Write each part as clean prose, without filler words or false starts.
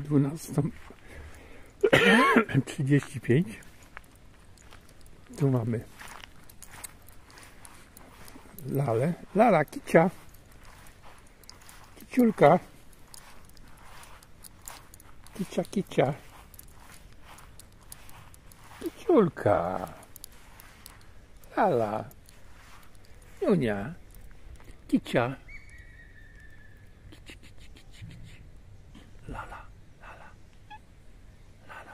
12:35. Tu mamy Lalę. Lala, kicia. Kiciulka. Kicia, kicia. Kiciulka. Lala. Junia. Kicia. Kici, kici, kici, kici. Lala, lala. Lala.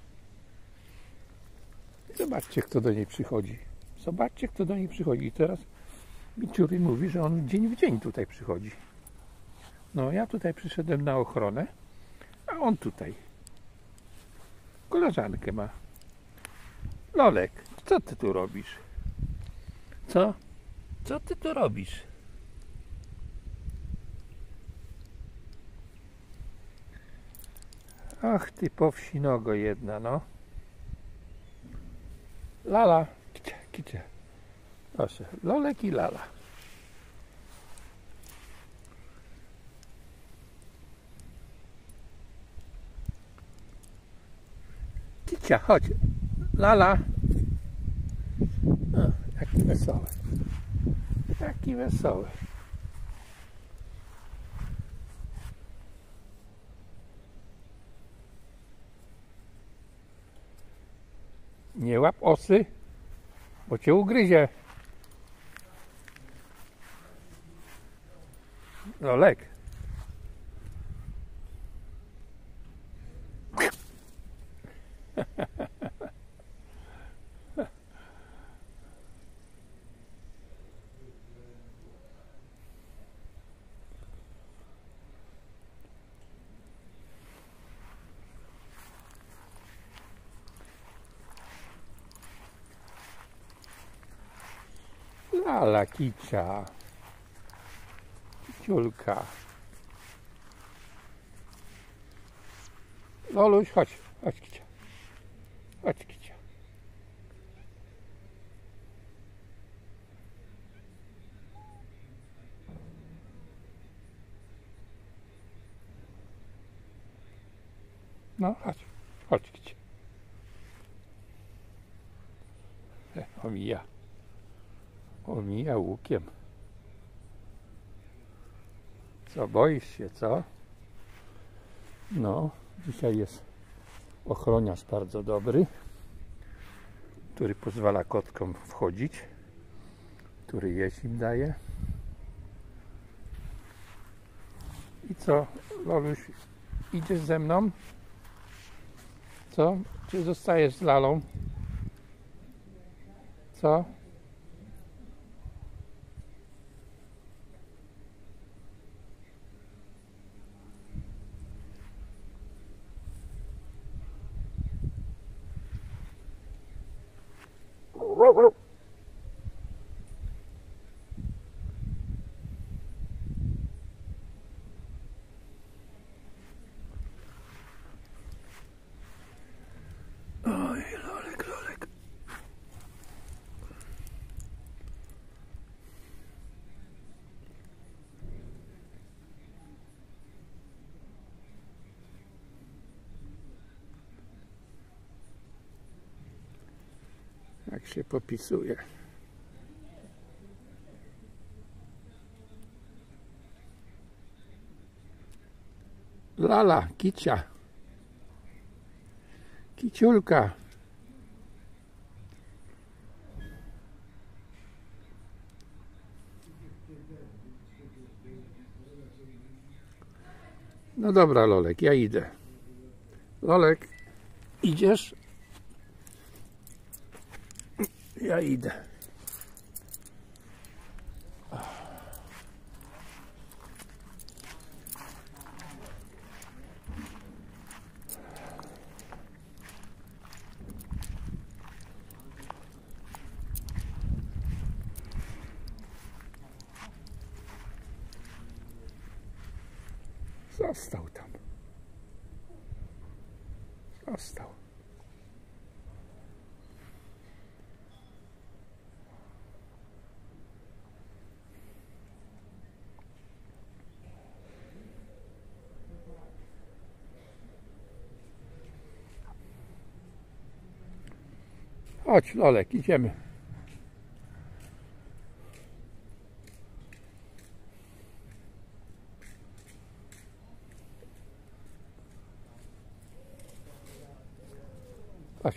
Zobaczcie, kto do niej przychodzi. Zobaczcie, kto do niej przychodzi. I teraz Miciury mówi, że on dzień w dzień tutaj przychodzi. No, ja tutaj przyszedłem na ochronę, a on tutaj koleżankę ma. Lolek, co ty tu robisz? Co? Co ty tu robisz? Ach ty powsinogo jedna, no. Lala, kicia, kicia. Proszę, Lolek i Lala. Kicia, chodź. Lala. O, jaki wesoły. Jaki wesoły. Nie łap osy, bo cię ugryzie. Lolek. Lala, kicia. Kiciulka. Loluś, chodź. Chodź, kicia. Chodź, kicia. No, chodź. Chodź, kicia. Omija. Omija łukiem. Co, boisz się, co? No, dzisiaj jest ochroniarz bardzo dobry, który pozwala kotkom wchodzić, który jeść im daje. I co, Loluś, idziesz ze mną? Co? Czy zostajesz z Lalą? Co? Oj, Lolek, Lolek. Jak się popisuje. Lala, kicia. Kiciulka. No dobra, Lolek, ja idę. Lolek, idziesz? Ja idę. Został tam. Został. Chodź, Lolek, idziemy. Chodź.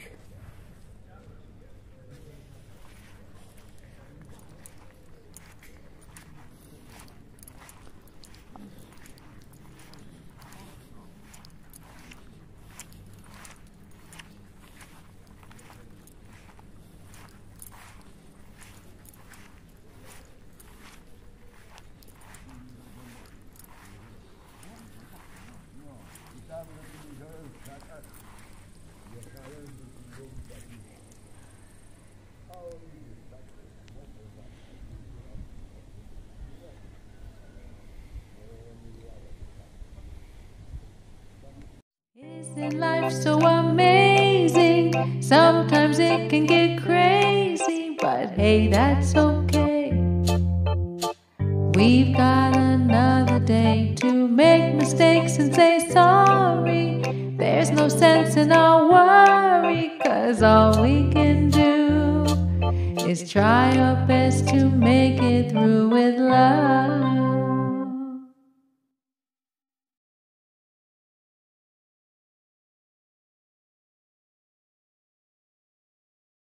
Isn't life so amazing? Sometimes it can get crazy, but hey, that's okay. We've got another day to make mistakes and say sorry. There's no sense in our worry, 'cause all we can do is try our best to make it